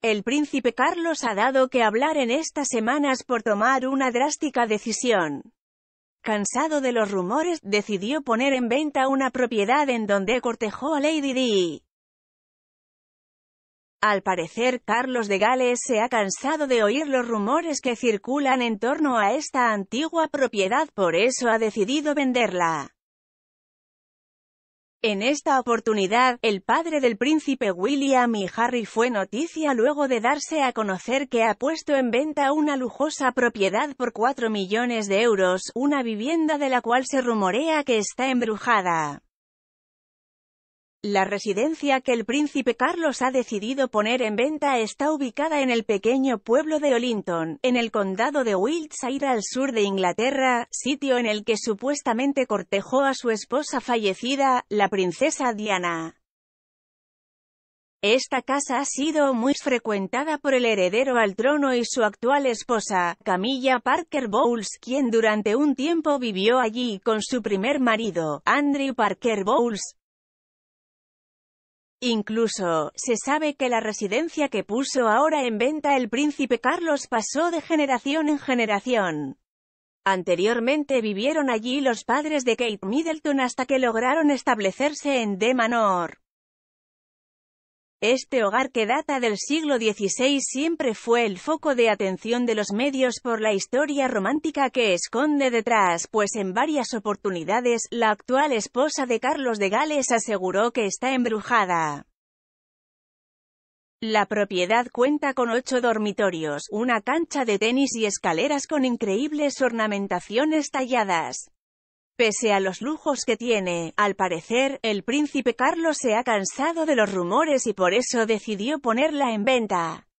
el príncipe Carlos ha dado que hablar en estas semanas por tomar una drástica decisión. Cansado de los rumores, decidió poner en venta una propiedad en donde cortejó a Lady Di. Al parecer, Carlos de Gales se ha cansado de oír los rumores que circulan en torno a esta antigua propiedad, por eso ha decidido venderla. En esta oportunidad, el padre del príncipe William y Harry fue noticia luego de darse a conocer que ha puesto en venta una lujosa propiedad por 4 millones de euros, una vivienda de la cual se rumorea que está embrujada. La residencia que el príncipe Carlos ha decidido poner en venta está ubicada en el pequeño pueblo de Olinton, en el condado de Wiltshire al sur de Inglaterra, sitio en el que supuestamente cortejó a su esposa fallecida, la princesa Diana. Esta casa ha sido muy frecuentada por el heredero al trono y su actual esposa, Camilla Parker Bowles, quien durante un tiempo vivió allí con su primer marido, Andrew Parker Bowles. Incluso, se sabe que la residencia que puso ahora en venta el príncipe Carlos pasó de generación en generación. Anteriormente vivieron allí los padres de Kate Middleton hasta que lograron establecerse en The Manor. Este hogar que data del siglo XVI siempre fue el foco de atención de los medios por la historia romántica que esconde detrás, pues en varias oportunidades, la actual esposa de Carlos de Gales aseguró que está embrujada. La propiedad cuenta con 8 dormitorios, una cancha de tenis y escaleras con increíbles ornamentaciones talladas. Pese a los lujos que tiene, al parecer, el príncipe Carlos se ha cansado de los rumores y por eso decidió ponerla en venta.